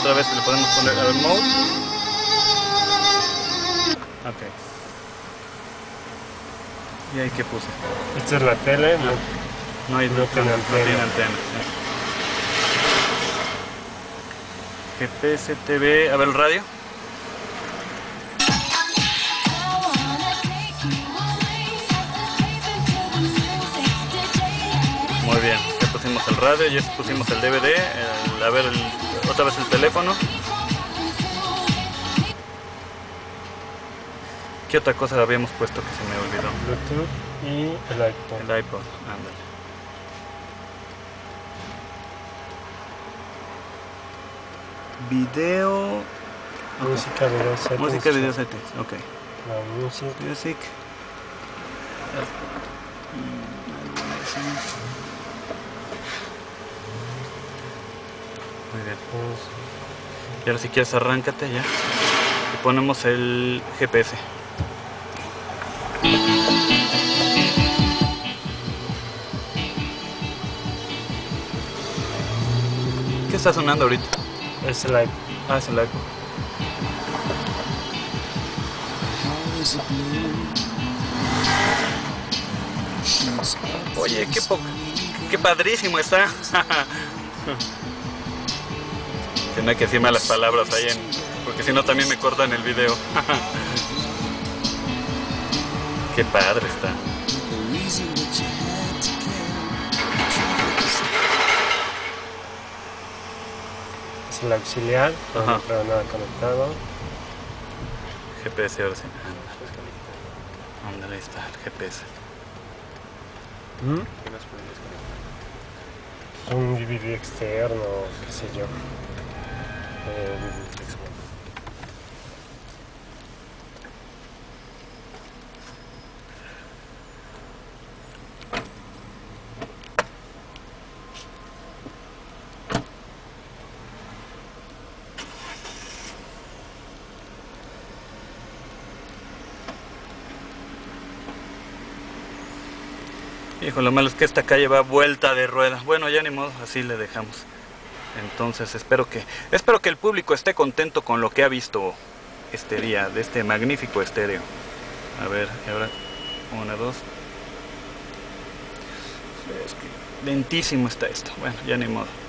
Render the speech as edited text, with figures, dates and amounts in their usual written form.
otra vez le podemos poner el mode. Ok. ¿Y ahí qué puse? Esta es la tele, No hay no tiene antena. GPS, TV, a ver el radio. Muy bien, ya pusimos el radio, ya pusimos el DVD, a ver otra vez el teléfono. ¿Qué otra cosa habíamos puesto que se me olvidó? Bluetooth y el iPod. El iPod, ándale. Video. Música, video settings. Música, video settings, ok. La music. Muy bien. Y ahora si quieres arráncate ya. Y ponemos el GPS. ¿Qué está sonando ahorita? Es el iPod. Ah, es el iPod. Oye, qué padrísimo está. Que no hay que decir malas palabras ahí porque si no también me cortan el video. Qué padre está. Es el auxiliar, no trae nada conectado. GPS, ahora sí. Ándale, ahí está el GPS. Un DVD externo, qué sé yo. Hijo, lo malo es que esta calle va vuelta de rueda. Bueno, ya ni modo, así le dejamos. Entonces espero que el público esté contento con lo que ha visto este día de este magnífico estéreo. A ver, y ahora 1, 2. Es que lentísimo está esto. Bueno, ya ni modo.